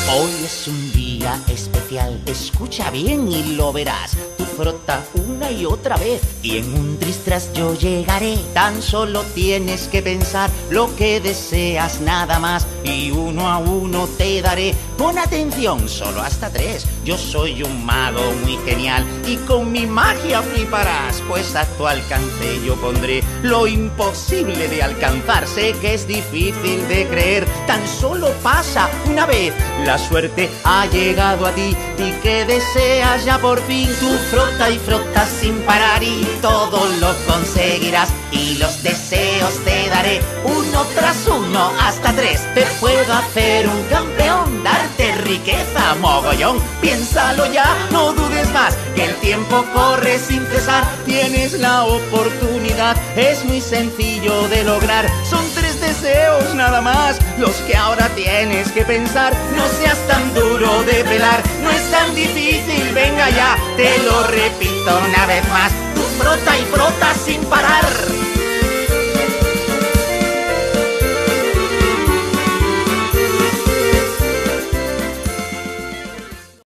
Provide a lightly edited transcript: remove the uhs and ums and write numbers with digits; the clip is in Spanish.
Hoy es un día especial, escucha bien y lo verás. Tú frota una y otra vez y en un tristras yo llegaré. Tan solo tienes que pensar lo que deseas nada más y uno a uno te daré. Pon atención, solo hasta 3. Yo soy un mago muy genial y con mi magia fliparás, pues a tu alcance yo pondré lo imposible de alcanzar. Sé que es difícil de creer, tan solo pasa una vez. La suerte ha llegado a ti y que deseas ya por fin. Tú frota y frotas sin parar y todo lo conseguirás. Y los deseos te daré uno tras uno hasta 3. Te puedo hacer un campeón, darte riqueza mogollón. Piénsalo ya, no dudes más, que el tiempo corre sin cesar. Tienes la oportunidad, es muy sencillo de lograr. Son 3 deseos nada más los que ahora tienes que pensar. No seas tan duro de pelar, no es tan difícil, venga ya, te lo repito una vez más. Tú frota y frota sin parar.